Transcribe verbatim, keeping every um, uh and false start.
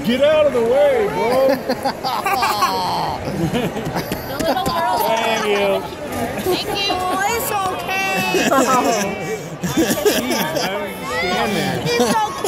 Get out of the way, bro. The little girl. Thank you. Thank you. Oh, it's okay. Jeez, I'm standing. It's okay.